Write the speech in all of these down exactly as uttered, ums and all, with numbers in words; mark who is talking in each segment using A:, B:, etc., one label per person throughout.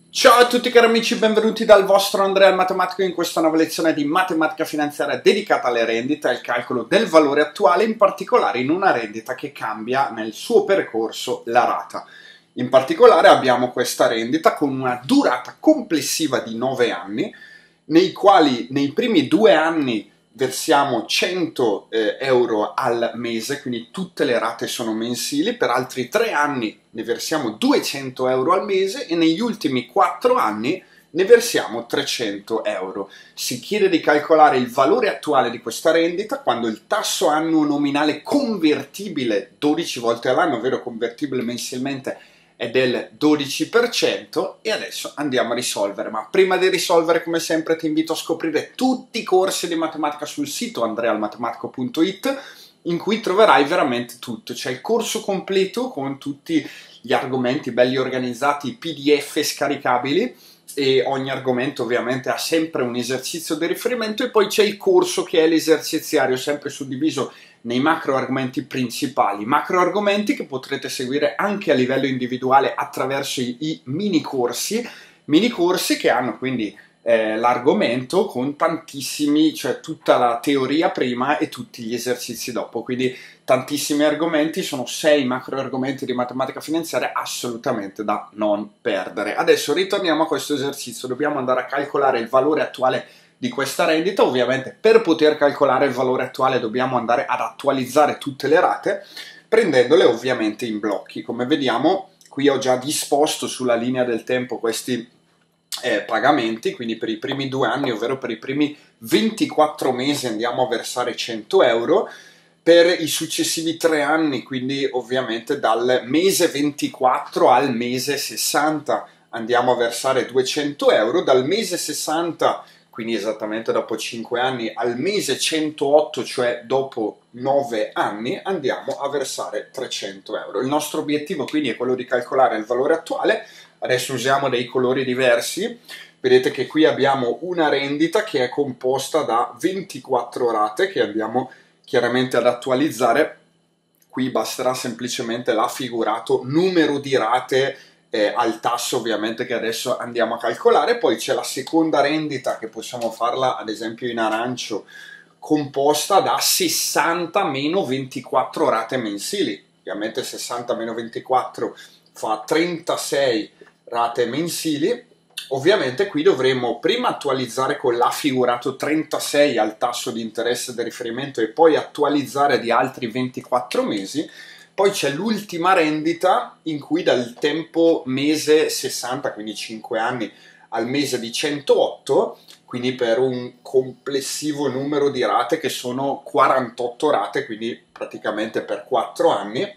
A: Ciao a tutti cari amici, benvenuti dal vostro Andrea il Matematico in questa nuova lezione di matematica finanziaria dedicata alle rendite e al calcolo del valore attuale, in particolare in una rendita che cambia nel suo percorso la rata. In particolare abbiamo questa rendita con una durata complessiva di nove anni, nei quali nei primi due anni versiamo cento eh, euro al mese, quindi tutte le rate sono mensili. Per altri tre anni ne versiamo duecento euro al mese e negli ultimi quattro anni ne versiamo trecento euro. Si chiede di calcolare il valore attuale di questa rendita quando il tasso annuo nominale convertibile dodici volte all'anno, ovvero convertibile mensilmente, è del dodici per cento. E adesso andiamo a risolvere, ma prima di risolvere come sempre ti invito a scoprire tutti i corsi di matematica sul sito andrea il matematico punto it, in cui troverai veramente tutto. C'è il corso completo con tutti gli argomenti belli organizzati, P D F scaricabili, e ogni argomento ovviamente ha sempre un esercizio di riferimento, e poi c'è il corso che è l'eserciziario, sempre suddiviso nei macro argomenti principali, macro argomenti che potrete seguire anche a livello individuale attraverso i, i mini corsi, mini corsi che hanno quindi eh, l'argomento con tantissimi, cioè tutta la teoria prima e tutti gli esercizi dopo, quindi tantissimi argomenti, sono sei macro argomenti di matematica finanziaria assolutamente da non perdere. Adesso ritorniamo a questo esercizio, dobbiamo andare a calcolare il valore attuale di questa rendita. Ovviamente per poter calcolare il valore attuale dobbiamo andare ad attualizzare tutte le rate, prendendole ovviamente in blocchi. Come vediamo qui ho già disposto sulla linea del tempo questi eh, pagamenti, quindi per i primi due anni, ovvero per i primi ventiquattro mesi andiamo a versare cento euro, per i successivi tre anni, quindi ovviamente dal mese ventiquattro al mese sessanta andiamo a versare duecento euro, dal mese sessanta, quindi esattamente dopo cinque anni, al mese centootto, cioè dopo nove anni, andiamo a versare trecento euro. Il nostro obiettivo quindi è quello di calcolare il valore attuale. Adesso usiamo dei colori diversi. Vedete che qui abbiamo una rendita che è composta da ventiquattro rate che andiamo chiaramente ad attualizzare. Qui basterà semplicemente l'affigurato numero di rate Eh, al tasso ovviamente che adesso andiamo a calcolare. Poi c'è la seconda rendita che possiamo farla ad esempio in arancio, composta da sessanta meno ventiquattro rate mensili. Ovviamente sessanta meno ventiquattro fa trentasei rate mensili. Ovviamente qui dovremo prima attualizzare con l'affigurato trentasei al tasso di interesse di riferimento e poi attualizzare di altri ventiquattro mesi. Poi c'è l'ultima rendita in cui dal tempo mese sessanta, quindi cinque anni, al mese di centootto, quindi per un complessivo numero di rate che sono quarantotto rate, quindi praticamente per quattro anni.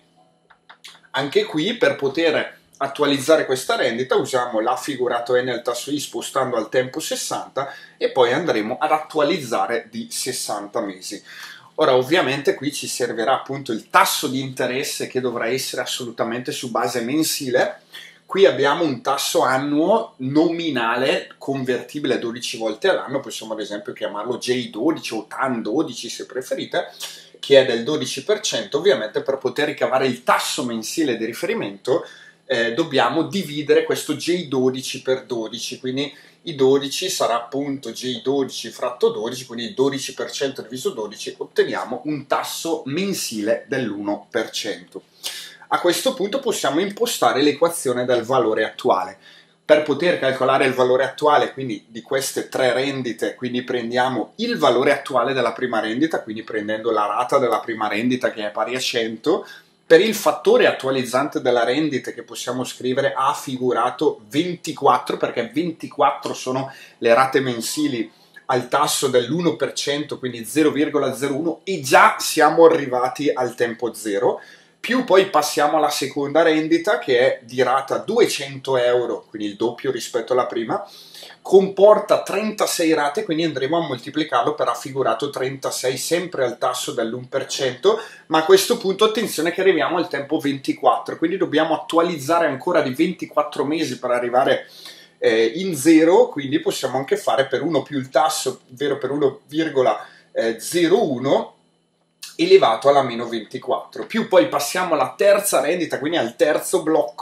A: Anche qui per poter attualizzare questa rendita usiamo l'affigurato n al tasso i spostando al tempo sessanta e poi andremo ad attualizzare di sessanta mesi. Ora ovviamente qui ci servirà appunto il tasso di interesse che dovrà essere assolutamente su base mensile. Qui abbiamo un tasso annuo nominale convertibile dodici volte all'anno, possiamo ad esempio chiamarlo J dodici o T A N dodici se preferite, che è del dodici per cento. Ovviamente per poter ricavare il tasso mensile di riferimento eh, dobbiamo dividere questo J dodici per dodici, quindi i dodici sarà appunto J dodici fratto dodici, quindi il dodici per cento diviso dodici, otteniamo un tasso mensile dell'uno per cento. A questo punto possiamo impostare l'equazione del valore attuale. Per poter calcolare il valore attuale quindi di queste tre rendite, quindi prendiamo il valore attuale della prima rendita, quindi prendendo la rata della prima rendita che è pari a cento, per il fattore attualizzante della rendita che possiamo scrivere a figurato ventiquattro, perché ventiquattro sono le rate mensili al tasso dell'uno per cento, quindi zero virgola zero uno, e già siamo arrivati al tempo zero, più poi passiamo alla seconda rendita che è di rata duecento euro, quindi il doppio rispetto alla prima, comporta trentasei rate, quindi andremo a moltiplicarlo per affigurato trentasei, sempre al tasso dell'uno per cento, ma a questo punto attenzione che arriviamo al tempo ventiquattro, quindi dobbiamo attualizzare ancora di ventiquattro mesi per arrivare eh, in zero, quindi possiamo anche fare per uno più il tasso, ovvero per uno virgola zero uno, elevato alla meno ventiquattro, più poi passiamo alla terza rendita, quindi al terzo blocco,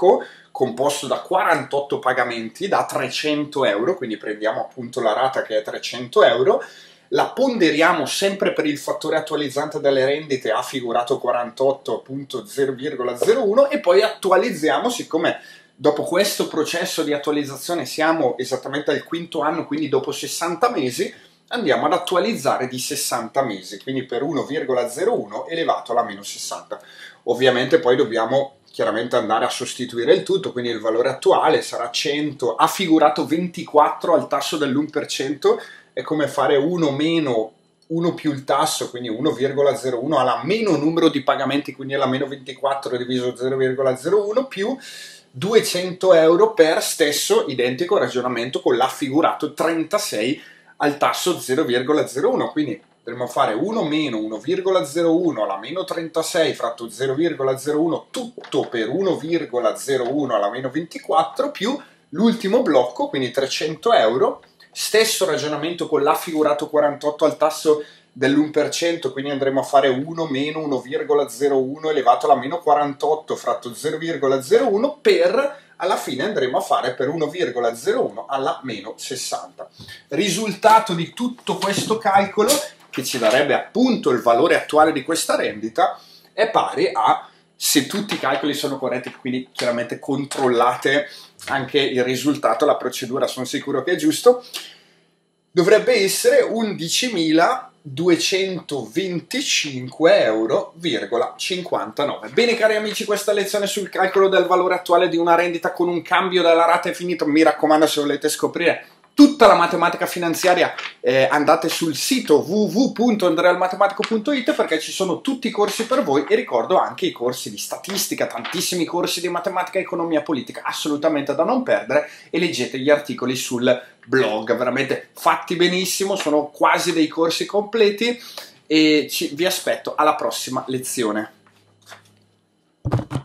A: composto da quarantotto pagamenti da trecento euro, quindi prendiamo appunto la rata che è trecento euro, la ponderiamo sempre per il fattore attualizzante delle rendite a figurato quarantotto punto zero virgola zero uno e poi attualizziamo, siccome dopo questo processo di attualizzazione siamo esattamente al quinto anno, quindi dopo sessanta mesi, andiamo ad attualizzare di sessanta mesi, quindi per uno virgola zero uno elevato alla meno sessanta. Ovviamente poi dobbiamo chiaramente andare a sostituire il tutto, quindi il valore attuale sarà cento, ha figurato ventiquattro al tasso dell'uno per cento, è come fare uno meno uno più il tasso, quindi uno virgola zero uno alla meno numero di pagamenti, quindi alla meno ventiquattro diviso zero virgola zero uno più duecento euro per stesso identico ragionamento con l'affigurato trentasei al tasso zero virgola zero uno, quindi dovremo fare uno meno uno virgola zero uno alla meno trentasei fratto zero virgola zero uno tutto per uno virgola zero uno alla meno ventiquattro più l'ultimo blocco, quindi trecento euro, stesso ragionamento con l'affigurato quarantotto al tasso dell'uno per cento, quindi andremo a fare uno meno uno virgola zero uno elevato alla meno quarantotto fratto zero virgola zero uno per, alla fine andremo a fare per uno virgola zero uno alla meno sessanta. Risultato di tutto questo calcolo, che ci darebbe appunto il valore attuale di questa rendita, è pari a, se tutti i calcoli sono corretti, quindi chiaramente controllate anche il risultato, la procedura sono sicuro che è giusto, dovrebbe essere undicimiladuecentoventicinque euro virgola cinquantanove. Bene cari amici, questa lezione sul calcolo del valore attuale di una rendita con un cambio della rata è finita. Mi raccomando, se volete scoprire tutta la matematica finanziaria eh, andate sul sito w w w punto andrealmatematico punto it perché ci sono tutti i corsi per voi, e ricordo anche i corsi di statistica, tantissimi corsi di matematica e economia politica assolutamente da non perdere, e leggete gli articoli sul blog, veramente fatti benissimo, sono quasi dei corsi completi, e ci, vi aspetto alla prossima lezione.